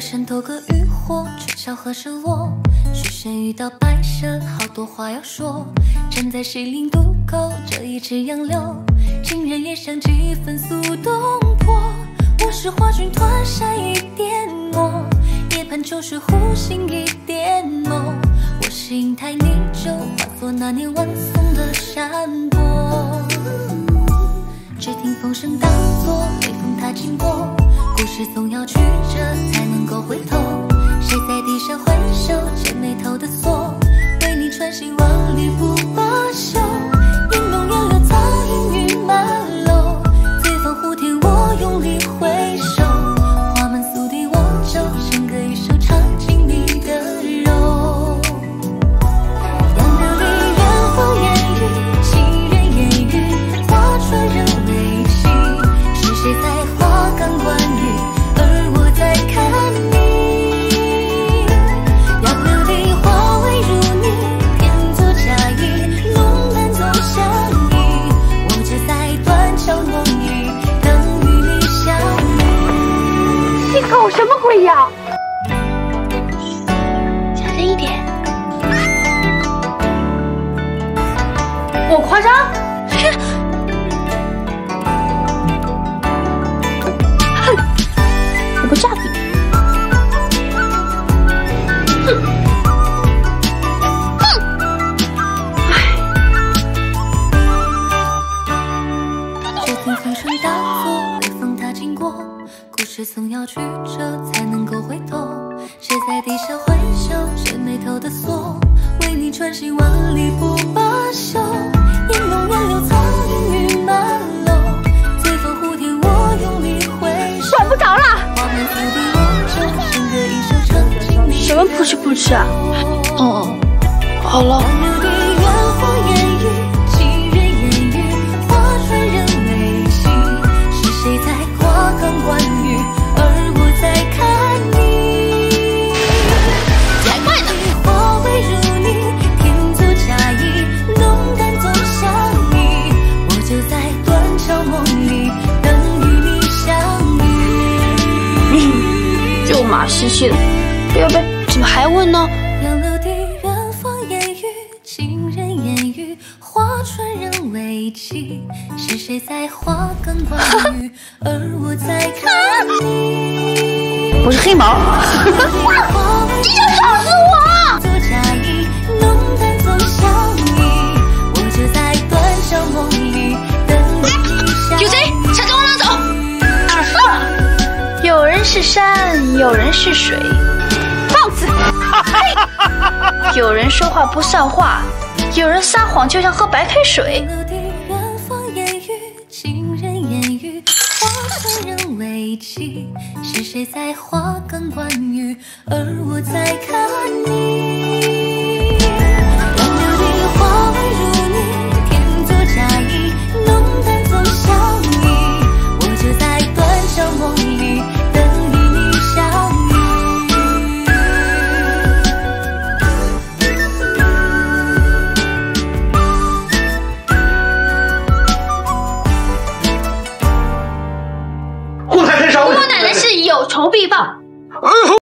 身多个渔火，鹊桥何时落？许仙遇到白蛇，好多话要说。站在西陵渡口，这一池杨柳，情人也想几分苏东坡。我是华君团扇一点墨，夜盼秋水忽醒一点眸。我是银台泥鳅，化作那年晚送的山坡。只听风声大作，微风它经过。故事总要曲折才能够回头，谁在地上挥手牵眉头的锁，为你穿行万里不罢休。烟浓烟柳苍蝇与满楼，醉放湖天我用力挥手，花满素地我舟，笙歌一首唱尽你的柔。杨柳里缘风烟雨，情人烟雨，花船人未起，是谁在花岗观雨，而我在看你。杨柳里花未如你，天作佳意，浓淡总相宜。我就在断桥梦里，等与你相遇。 你搞什么鬼呀？ 小声一点。 我夸张？ 我不炸你！哼！ 只听风声大作，微风它经过，故事总要曲折才能够回头。谁在地上挥手牵眉头的锁，为你穿行万里不罢休。烟浓烟柳苍蝇与满楼，醉放湖天我用力挥手。 管不着了。 花满素地我舟，笙歌一首唱尽你。 什么扑哧扑哧啊？ 好了。 杨柳里缘风烟雨，情人烟雨，花船人未起。是谁在花岗观雨，而我在看你。 太快了！ 花未如你，天作佳意，浓淡总相宜。我就在断桥梦里，等与你相遇。 肉麻兮兮的，不要，怎么还问呢？ 杨柳地缘风烟雨，情人烟雨，花船人未起。是谁在花岗观雨，而我在看你。 我是黑毛。你想吵死我！ 作佳意，浓淡总相宜。我就在断桥梦里，等你相遇。 有谁？想着往哪走？有人是山，有人是水。放肆！有人说话不算话，有人撒谎就像喝白开水。 杨柳地缘风烟雨，情人烟雨，花船人未起。是谁在花岗观雨，而我在看你。杨柳里花未如你，天作佳意，浓淡总相宜。我就在断桥梦里，等与你相遇。 后台太少。 我奶奶是有仇必报。